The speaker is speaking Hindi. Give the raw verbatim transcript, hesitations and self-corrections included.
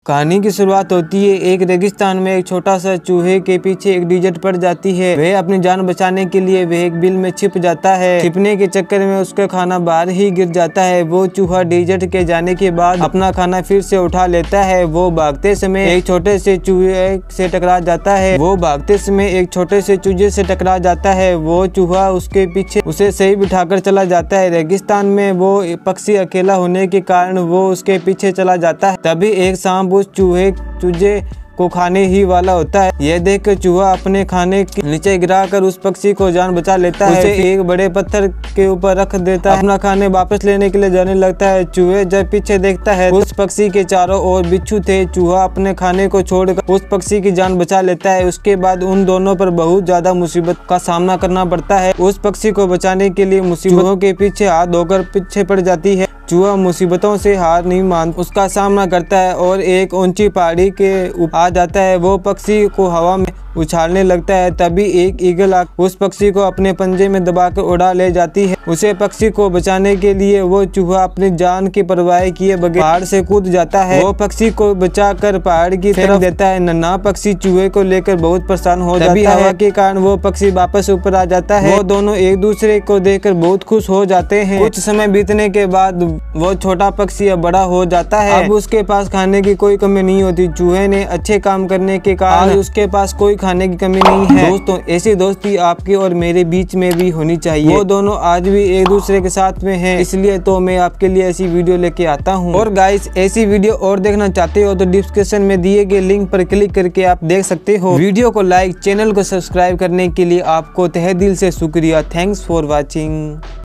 कहानी की शुरुआत होती है एक रेगिस्तान में। एक छोटा सा चूहे के पीछे एक डिजिट पड़ जाती है। वह अपनी जान बचाने के लिए वह एक बिल में छिप जाता है। छिपने के चक्कर में उसका खाना बाहर ही गिर जाता है। वो चूहा डिजिट के जाने के बाद अपना खाना फिर से उठा लेता है। वो भागते समय एक छोटे से चूहे से टकरा जाता है। वो भागते समय एक छोटे से चूहे से टकरा जाता है। वो चूहा उसके पीछे उसे सही बिठाकर चला जाता है। रेगिस्तान में वो पक्षी अकेला होने के कारण वो उसके पीछे चला जाता है। तभी एक सांप उस चूहे चूजे को खाने ही वाला होता है। यह देखकर चूहा अपने खाने के नीचे गिराकर उस पक्षी को जान बचा लेता है। उसे एक बड़े पत्थर के ऊपर रख देता है। अपना खाने वापस लेने के लिए जाने लगता है। चूहे जब पीछे देखता है उस पक्षी के चारों ओर बिच्छू थे। चूहा अपने खाने को छोड़कर उस पक्षी की जान बचा लेता है। उसके बाद उन दोनों पर बहुत ज्यादा मुसीबत का सामना करना पड़ता है। उस पक्षी को बचाने के लिए मुसीबतों के पीछे हाथ धोकर पीछे पड़ जाती है। चूहा मुसीबतों से हार नहीं मानता, उसका सामना करता है और एक ऊंची पहाड़ी के ऊपर आ जाता है। वो पक्षी को हवा में उछालने लगता है। तभी एक ईगल उस पक्षी को अपने पंजे में दबाकर उड़ा ले जाती है। उसे पक्षी को बचाने के लिए वो चूहा अपनी जान की परवाह किए बगैर पहाड़ से कूद जाता है। वो पक्षी को बचाकर पहाड़ की तरफ देता है। नन्हा पक्षी चूहे को लेकर बहुत परेशान हो जाता है। हवा के कारण वो पक्षी वापस ऊपर आ जाता है। वो दोनों एक दूसरे को देखकर बहुत खुश हो जाते हैं। कुछ समय बीतने के बाद वो छोटा पक्षी अब बड़ा हो जाता है। अब उसके पास खाने की कोई कमी नहीं होती। चूहे ने अच्छे काम करने के कारण उसके पास कोई खाने की कमी नहीं है। दोस्तों, ऐसी दोस्ती आपके और मेरे बीच में भी होनी चाहिए। वो दोनों आज भी एक दूसरे के साथ में हैं, इसलिए तो मैं आपके लिए ऐसी वीडियो लेके आता हूँ। और गाइस, ऐसी वीडियो और देखना चाहते हो तो डिस्क्रिप्शन में दिए गए लिंक पर क्लिक करके आप देख सकते हो। वीडियो को लाइक, चैनल को सब्सक्राइब करने के लिए आपको तहे दिल से शुक्रिया। Thanks for watching.